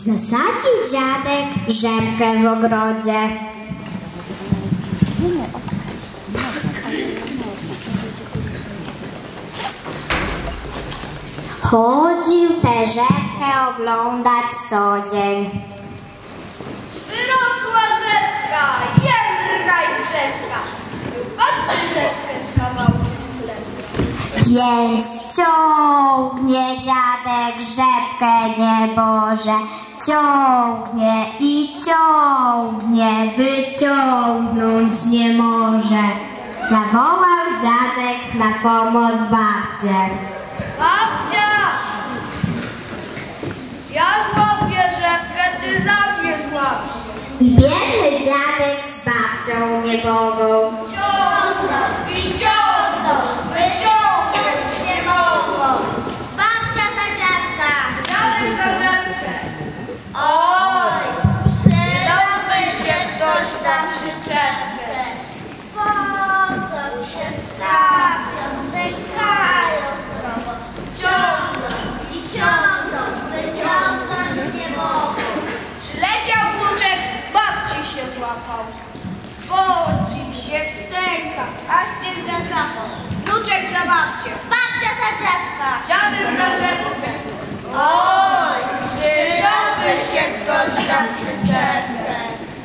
Zasadził dziadek rzepkę w ogrodzie. Chodził tę rzepkę oglądać co dzień. Wyrosła rzepka, jędrna i rzepka. Skrupatny rzepkę z kawałkiem chleba. Więc ciągnie dziadek rzepkę nieboże, ciągnie i ciągnie, wyciągnąć nie może. Zawołał dziadek na pomoc babcię. Babcia! Ja złapię rzepkę, ty za mnie złapiesz. I biedny dziadek z babcią nie mogą. Ciągną i ciągną, wyciągnąć nie mogą. Babcia za dziadka. Dziadek za rzepkę. Oj, Przydałby się ktoś na przyczepkę. po co się sapią, zdękają zdrowo. Ciągną i ciągną, wyciągnąć nie mogą. Przyleciał wnuczek, babci się złapał. Wodzi się, stęka, aż się zasapał. Wnuczek za babcię, Babcia za dziadka. dziadek za rzepkę. Oj, przydałby się ktoś na przyczepkę.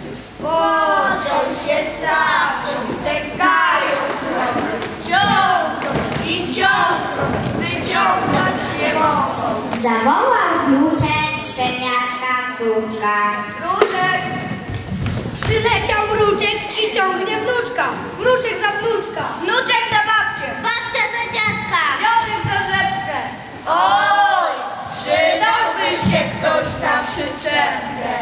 Wodzą się sapią, stękają zdrowo. Ciągną i ciągną, wyciągnąć nie mogą. Zawołał wnuczek szczeniaczka mrówka. Mruczek! Przyleciał mruczek i ciągnie wnuczka. Mruczek za wnuczka. Wnuczek za babcię. Babcia za dziadka. Dziadek za rzepkę. Oj, przydałby się ktoś na przyczepkę.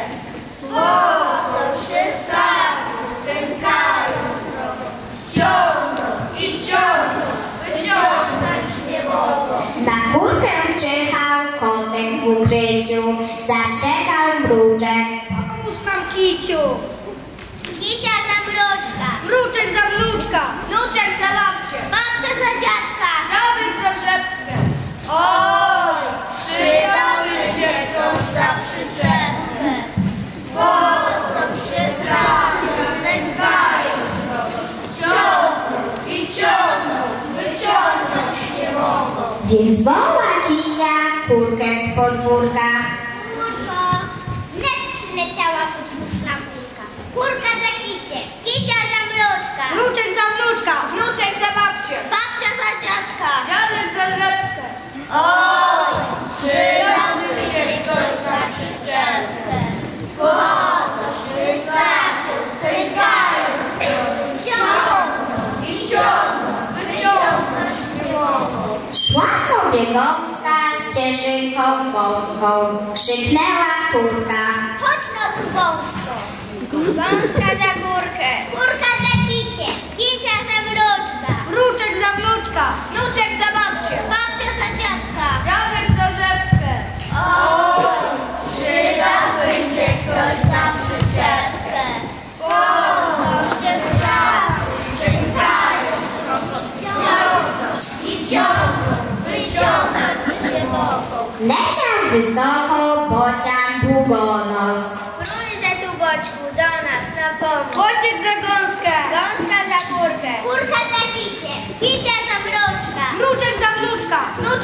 Wodzą się sami, stękają zdrowo. Ciągną i ciągną, wyciągnąć nie mogą. Na kurkę czyhał kotek w ukryciu, zaszczekał mruczek. Pomóż nam kiciu. Kicia za mruczka. Mruczek za wnuczka. Wnuczek za babcię. Babcia za dziadka. Dziadek za rzepkę. Oj, przydałby się ktoś na przyczepkę. Wodzą się sami, stękają zdrowo. Ciągną i ciągną, wyciągnąć nie mogą. Więc woła kicia kurkę z podwórka. Kurko. Wnet przyleciała posłuszna kurka. Kurka za kicię. Kicia za mruczka. Wnuczek za wnuczka, wnuczek za babcię. Babcia za dziadka. Dziadek za rzepkę. Oj, przydałby się ktoś na przyczepkę. Wodzą się sami, stękają zdrowo. Ciągną i ciągną, wyciągnąć nie mogą. Szła sobie gąska ścieżynką wąską. Krzyknęła kurka. Chodź no tu gąsko. Gąska za górkę. Kurka za kicię. Kicia za mruczka. Mruczek za wnuczka, wnuczek za babcię. Babcia za dziadka. Dziadek za rzepkę. Oj, przydałby się ktoś na przyczepkę. Wodzą się sami, stękają zdrowo. Ciągną i ciągną, wyciągnąć nie mogą. Leciał wysoko bocian długonos. Prójże tu boćku do nas na pomoc. Wojciech za gąskę. Gąska za kurkę. Kurka za kicię. Kicia za mruczka. Mruczek za wnuczka, wnuczek